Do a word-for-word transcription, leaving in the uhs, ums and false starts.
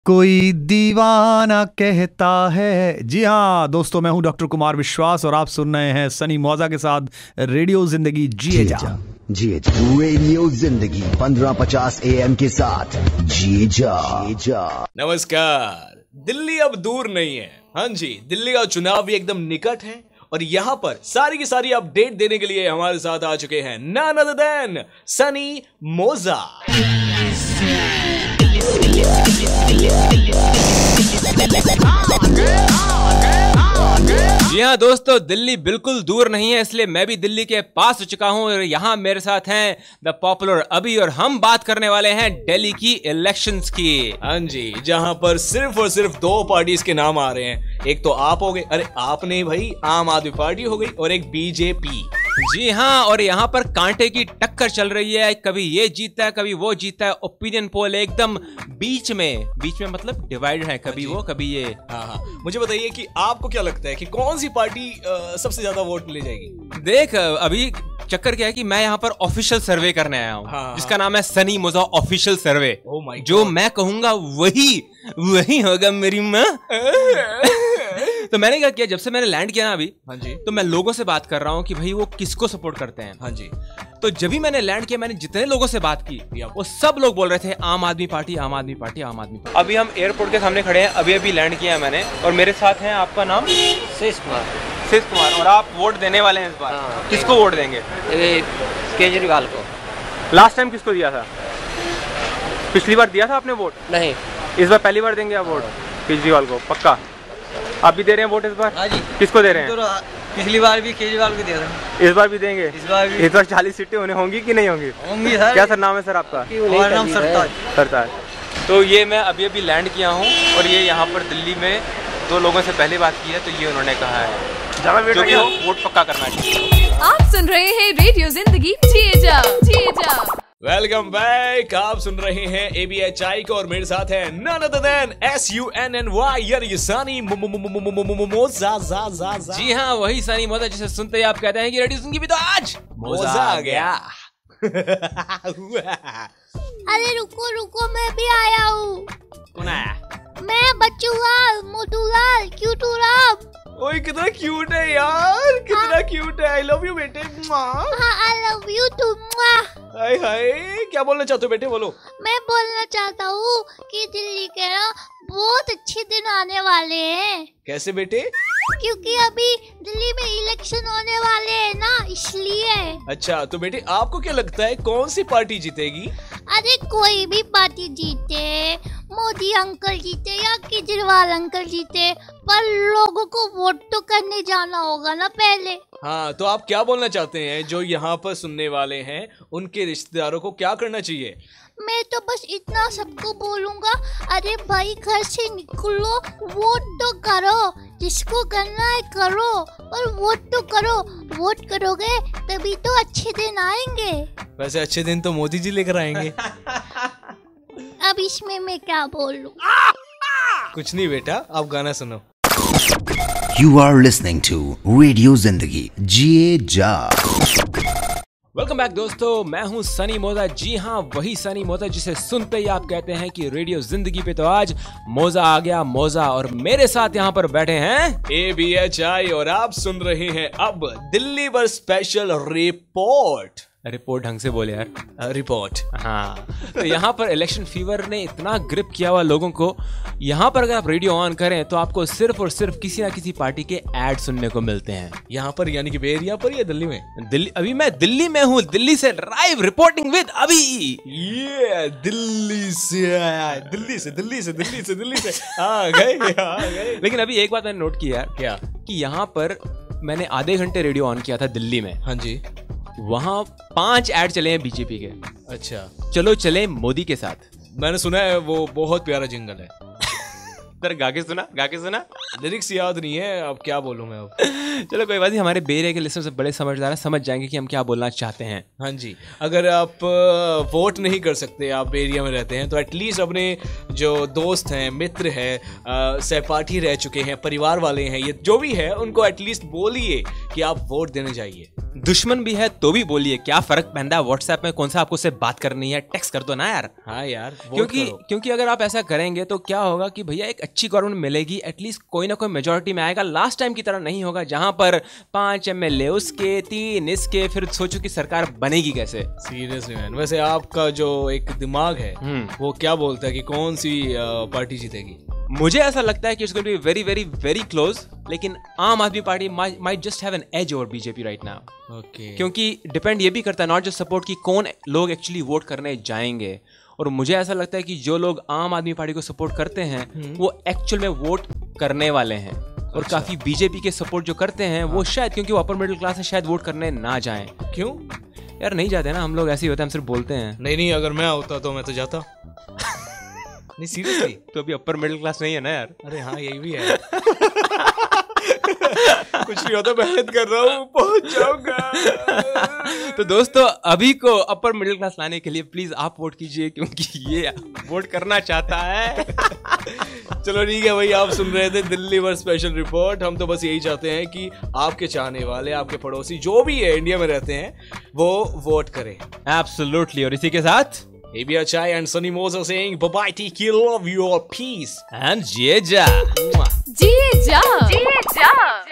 कोई दीवाना कहता है। जी हाँ दोस्तों, मैं हूं डॉक्टर कुमार विश्वास और आप सुन रहे हैं सनी मौजा के साथ रेडियो जिंदगी जिए जा। जिए जा रेडियो जिंदगी पंद्रह पचास ए एम के साथ जिए जा। जा नमस्कार। दिल्ली अब दूर नहीं है। हाँ जी, दिल्ली का चुनाव भी एकदम निकट है और यहाँ पर सारी की सारी अपडेट देने के लिए हमारे साथ आ चुके हैं none other than सनी मौजा। जी हाँ दोस्तों, दिल्ली बिल्कुल दूर नहीं है, इसलिए मैं भी दिल्ली के पास हो चुका हूँ और यहाँ मेरे साथ हैं द पॉपुलर अभी और हम बात करने वाले हैं दिल्ली की इलेक्शंस की। हाँ जी, जहाँ पर सिर्फ और सिर्फ दो पार्टीज के नाम आ रहे हैं। एक तो आप हो गए, अरे आप नहीं भाई, आम आदमी पार्टी हो गई, और एक बीजेपी। जी हाँ, और यहाँ पर कांटे की टक्कर चल रही है, कभी ये जीतता है कभी वो जीतता है। ओपिनियन पोल एकदम बीच में बीच में मतलब डिवाइड है, कभी वो कभी ये। हाँ हाँ, मुझे बताइए कि आपको क्या लगता है कि कौन सी पार्टी आ, सबसे ज्यादा वोट ले जाएगी? देख, अभी चक्कर क्या है कि मैं यहाँ पर ऑफिशियल सर्वे करने आया हूँ, हाँ, जिसका नाम है Sunny Mauja official survey. Oh my जो God। मैं कहूंगा वही वही होगा मेरी माँ। तो मैंने क्या किया, जब से मैंने लैंड किया ना अभी, हाँ जी, तो मैं लोगों से बात कर रहा हूँ कि भाई वो किसको सपोर्ट करते हैं। हाँ जी। तो जब भी मैंने लैंड किया, मैंने जितने लोगों से बात की वो सब लोग बोल रहे थे आम आदमी पार्टी, आम आदमी पार्टी, आम आदमी पार्टी। अभी हम एयरपोर्ट के सामने खड़े हैं, अभी अभी लैंड किया है मैंने, और मेरे साथ हैं, आपका नाम? शेष कुमार। शेष कुमार। और आप वोट देने वाले हैं इस बार? हाँ। किसको वोट देंगे? केजरीवाल को। लास्ट टाइम किसको दिया था? पिछली बार दिया था आपने वोट? नहीं, इस बार पहली बार देंगे आप वोट केजरीवाल को? पक्का आप भी दे रहे हैं वोट इस बार? हाँ जी। किसको दे रहे हैं? तो पिछली बार भी केजरीवाल को दिया था, इस बार भी देंगे? इस बार भी इस बार चालीस सीटें होने होंगी कि नहीं होंगी? होंगी सर। क्या सर नाम है सर आपका? हमारा नाम सरताज। सरताज। तो ये मैं अभी अभी लैंड किया हूँ और ये यहाँ पर दिल्ली में दो लोगों से पहले बात की है, तो ये उन्होंने कहा है जो कि वोट पक्का करना चाहिए। आप सुन रहे हैं रेडियो जिंदगी जिए जा जिए जा। Welcome back. आप सुन रहे हैं ए बी एच आई को और मेरे साथ है none other than S U N N Y यानी सनी मौजा। जा जा जा। जी हाँ, वही सनी मौजा जिसे सुनते ही आप कहते हैं कि रेडियो जिंदगी भी तो आज मौजा आ गया। अरे रुको रुको, मैं भी आया हूँ। कौन आया? मैं बच्चू लाल, मोटू लाल, क्यूटू लाल। ओए कितना क्यूट है यार, कितना क्यूट है। आई लव यू बेटे। हाँ, I love you too. Hi hi, क्या बोलना चाहते हो बेटे, बोलो। मैं बोलना चाहता हूँ कि दिल्ली के ना बहुत अच्छे दिन आने वाले हैं। कैसे बेटे? क्योंकि अभी दिल्ली में इलेक्शन होने वाले हैं ना, इसलिए। अच्छा, तो बेटे आपको क्या लगता है कौन सी पार्टी जीतेगी? अरे कोई भी पार्टी जीते, मोदी अंकल जीते या केजरीवाल अंकल जीते, पर लोगों को वोट तो करने जाना होगा ना पहले। हाँ, तो आप क्या बोलना चाहते हैं, जो यहाँ पर सुनने वाले हैं उनके रिश्तेदारों को क्या करना चाहिए? मैं तो बस इतना सबको बोलूंगा, अरे भाई घर से निकलो, वोट तो करो, जिसको करना है करो, और वोट तो करो। वोट करोगे तभी तो अच्छे दिन आएंगे। वैसे अच्छे दिन तो मोदी जी लेकर आएंगे। अब इसमें मैं क्या बोलूं? कुछ नहीं बेटा, आप गाना सुनो। You are listening to radio Zindagi Jiye जा। वेलकम बैक दोस्तों, मैं हूं सनी मौजा। जी हाँ, वही सनी मौजा जिसे सुनते ही आप कहते हैं कि रेडियो जिंदगी पे तो आज मौजा आ गया, मौजा। और मेरे साथ यहाँ पर बैठे हैं ए बी एच आई और आप सुन रहे हैं अब दिल्ली पर स्पेशल रिपोर्ट। रिपोर्ट ढंग से बोले यार। रिपोर्ट। हाँ, तो यहाँ पर इलेक्शन फीवर ने इतना ग्रिप किया हुआ लोगों को, यहाँ पर अगर आप रेडियो ऑन करें तो आपको सिर्फ और सिर्फ किसी ना किसी पार्टी के एड सुनने को मिलते हैं। यहाँ पर यानी कि बे एरिया पर या दिल्ली में? दिल्ली, अभी मैं दिल्ली में हूँ, दिल्ली से लाइव रिपोर्टिंग विद अभी। ये दिल्ली से दिल्ली से दिल्ली से दिल्ली से दिल्ली से आ गए आ गए। लेकिन अभी एक बात मैंने नोट की यार, क्या? कि यहाँ पर मैंने आधे घंटे रेडियो ऑन किया था दिल्ली में। हाँ जी। वहाँ पांच ऐड चले हैं बीजेपी के। अच्छा, चलो चले मोदी के साथ। मैंने सुना है वो बहुत प्यारा जिंगल है। तेरा गा के सुना गा के सुना लिरिक्स याद नहीं है, अब क्या बोलूं मैं अब। चलो कोई बात नहीं, हमारे बेरे के लिस्टर से बड़े समझदार हैं, समझ जाएंगे कि हम क्या बोलना चाहते हैं। हाँ जी, अगर आप वोट नहीं कर सकते, आप एरिया में रहते हैं, तो एटलीस्ट अपने जो दोस्त हैं, मित्र हैं, सहपाठी रह चुके हैं, परिवार वाले हैं, ये जो भी है, उनको एटलीस्ट बोलिए कि आप वोट देने जाइए। दुश्मन भी है तो भी बोलिए, क्या फर्क पड़ता है व्हाट्सएप में कौन सा आपको से बात करनी है, टेक्स्ट कर दो ना यार। हाँ यार, क्योंकि क्योंकि अगर आप ऐसा करेंगे तो क्या होगा कि भैया एक अच्छी गवर्नमेंट मिलेगी, एटलीस्ट कोई ना कोई मेजोरिटी में आएगा। लास्ट टाइम की तरह नहीं होगा जहां पर पांच एमएलए उसके, तीन इसके, फिर सोचो कि सरकार बनेगी कैसे। सीरियसली मैन, वैसे आपका जो एक दिमाग है वो क्या बोलता है कि कौन सी पार्टी जीतेगी? मुझे ऐसा लगता है कि it's going to be very very very close, लेकिन Aam Aadmi Party might just have an edge over BJP right now. Okay, क्योंकि डिपेंड ये भी करता है नॉट जस्ट सपोर्ट कि कौन लोग एक्चुअली वोट करने जाएंगे। और मुझे ऐसा लगता है कि जो लोग आम आदमी पार्टी को सपोर्ट करते हैं वो एक्चुअल में वोट करने वाले हैं, और अच्छा। काफी बीजेपी के सपोर्ट जो करते हैं वो शायद क्योंकि वो अपर मिडिल क्लास है शायद वोट करने ना जाएं। क्यों यार नहीं जाते ना, हम लोग ऐसे ही होते हैं, हम सिर्फ बोलते हैं। नहीं नहीं, अगर मैं होता तो मैं तो जाता। नहीं सीरियसली, तो अभी अपर मिडिल क्लास नहीं है ना यार। अरे हाँ यही भी है। कुछ नहीं होता, मेहनत कर रहा हूँ, पहुंच जाऊंगा। तो दोस्तों अभी को अपर मिडिल क्लास लाने के लिए प्लीज आप वोट कीजिए, क्योंकि ये वोट करना चाहता है। चलो ठीक है भाई, आप सुन रहे थे दिल्ली वर्स स्पेशल रिपोर्ट। हम तो बस यही चाहते हैं कि आपके चाहने वाले, आपके पड़ोसी जो भी है इंडिया में रहते हैं, वो वोट करें। एब्सोल्युटली। और इसी के साथ A B H I and Sunny Moza saying bye bye, take care, love you all, peace and Jeja. जिए जा जिए जा